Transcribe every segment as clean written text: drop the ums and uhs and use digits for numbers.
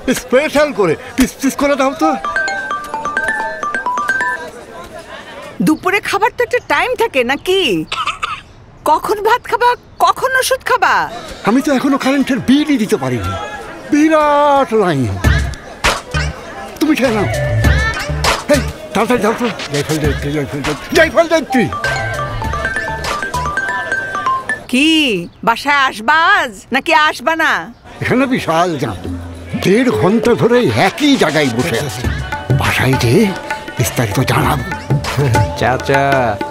Special করে piece piece করে দাও তো। দুপুরে খাবার তো একটা টাইম থাকে নাকি? কখন ভাত খাবা, কখন ওষুধ খাবা? আমি তো এখনো কারেন্টের বিলই দিতে পারিনি, বিরাট লাইন। তুমি খেয়ে নাও। এই তাড়াতাড়ি যাও তো। জয়ফল যাত্রী কি বাসায় আসবা আজ নাকি আসবা না? এখানে বিশাল জাম, 1.5 ঘন্টা ধরে একই জায়গায় বসে আছে। বাসায় যে বিস্তারিত জানাবো। চাচা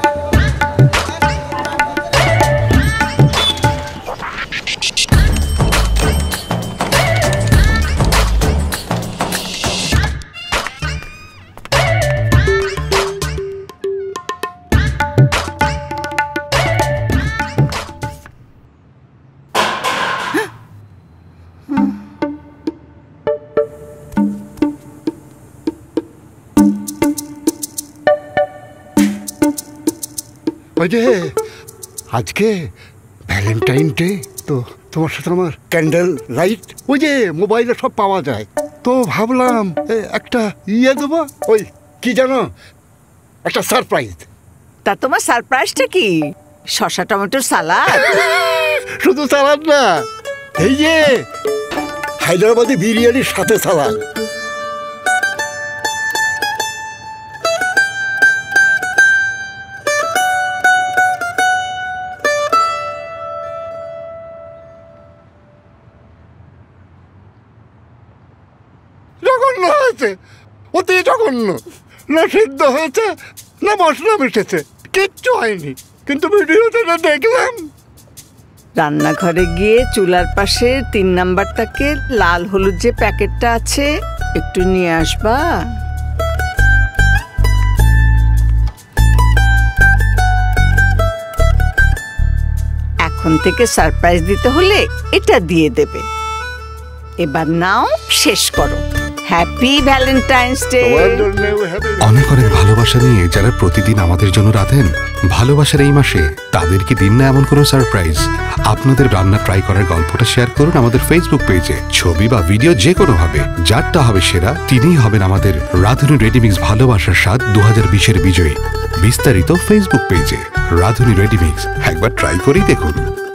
ওই যে আজকে ভ্যালেন্টাইন ডে, তো তোমার সাথে আমার ক্যান্ডেল লাইট ওই যে মোবাইলে সব পাওয়া যায়, তো ভাবলাম একটা দেবো, ওই কি জানো, একটা সারপ্রাইজ। তা তোমার সারপ্রাইজটা কি? শসা টমেটোর সালাদ? শুধু সালাদ না, এই যে হায়দ্রাবাদি বিরিয়ানির সাথে সালাদ। জঘন্য হয়েছে, অতি জঘন্য। না সিদ্ধ হয়েছে না মশলা মিশেছে, কিচ্ছু হয়নি। কিন্তু ভিডিওতে দেখলাম। রান্নাঘরে গিয়ে চুলার পাশে 3 নাম্বারটাকে লাল হলুদ যে প্যাকেটটা আছে একটু নিয়ে আসবা। এখন থেকে সারপ্রাইজ দিতে হলে এটা দিয়ে দেবে। এবার নাও, শেষ করো। Happy Valentine's day. অনেক অনেক ভালোবাসা নিয়ে যারা প্রতিদিন আমাদের জন্য রাঁধেন, ভালোবাসার এই মাসে তাদেরকে দিন না এমন কোনো সারপ্রাইজ। আপনাদের রান্না ট্রাই করার গল্পটা শেয়ার করুন আমাদের ফেসবুক পেজে। ছবি বা ভিডিও যে কোনো হবে, যারটা হবে সেরা তিনিই হবেন আমাদের রাঁধুনি রেডিমিক্স ভালোবাসার স্বাদ 2020-এর বিজয়ী। বিস্তারিত ফেসবুক পেজে। রাঁধুনি রেডিমিক্স, একবার ট্রাই করেই দেখুন।